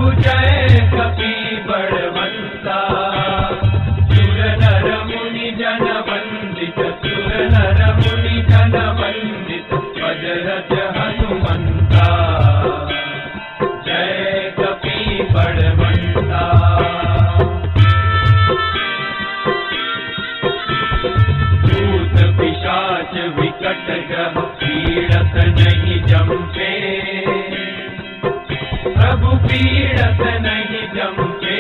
प्रभु जय कपि बड़वंता, सुर नर मुनि जन वंदित, सुर नर मुनि जन वंदित, वज्रज हनुमंता, जय कपि बड़वंता। भूत पिशाच विकट ग्रह पीड़त नहीं जमते, प्रभु पीड़त नहीं जमते,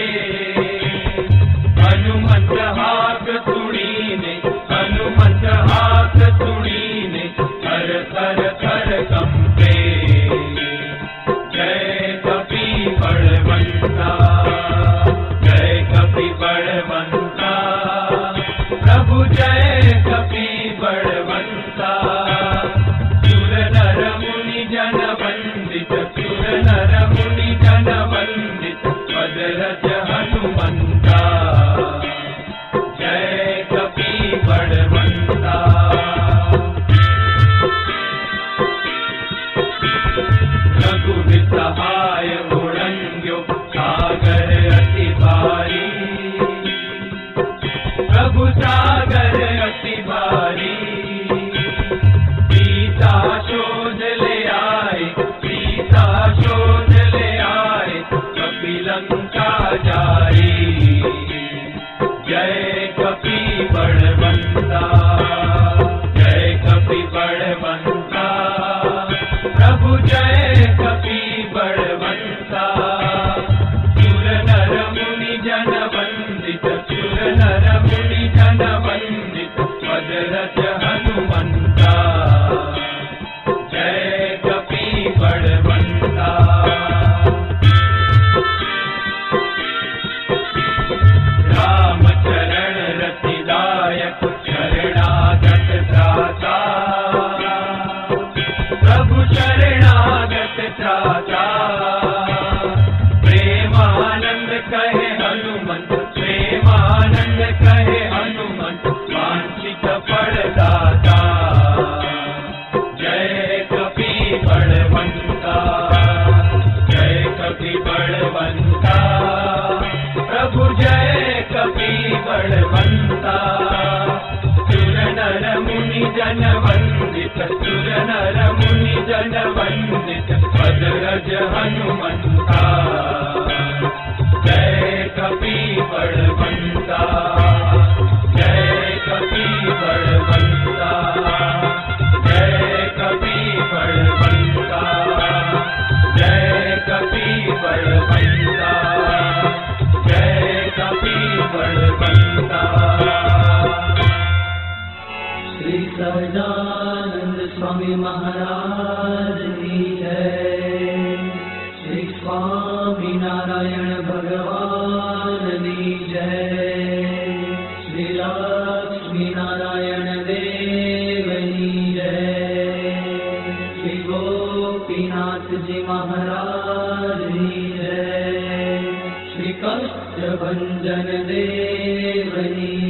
हनुमंत हाथ तुड़ीने, हनुमंत हाथ तुड़ीने, थर थर थर कंपे, जय कपि बड़वंता, जय कपि बड़वंता, प्रभु जय कपि बड़वंता, सुर नर मुनि जन वंदित, सुर नर मुनि जन वंदित, वज्रज हनुमंता, जय कपि बड़वंता। रघुवीर सहाय उड़ंग्यो सागर अति भारी, प्रभु सागर अति भारी, सीता शोध ले आए, सीता शोध ले आए, कपि लंका जारी, जय कपि बड़वंता, जय कपि बड़वंता, प्रभु जय कपि बड़वंता, सुर नर मुनि जन वंदित, सुर नर मुनि जन वंदित, वज्रज हनुमंता, जय कपि बड़वंता। राम चरण रतिदायक शरणागत त्राता, प्रभु शरणागत त्राता, प्रेमानंद कहे हनुमंत, प्रेमानंद कहे हनुमंत, वांछित फलदाता, जय कपि बड़वंता, जय कपि बड़वंता, प्रभु जय कपि बड़वंता, सुर नर मुनि जन वंदित, सुर नर मुनि जन वंदित, वज्रज हनुमंता, जय कपि बड़वंता, जय कपि बड़वंता, जय कपि बड़वंता, जय कपि बड़वंता, जय कपि बड़वंता। श्री सहजानंद स्वामी महाराज की जय, श्री स्वामी नारायण भगवान की जय, श्री लक्ष्मी नारायण देव की जय, श्री गोपीनाथ जी महाराज की जय, श्री कष्ट भंजन देव की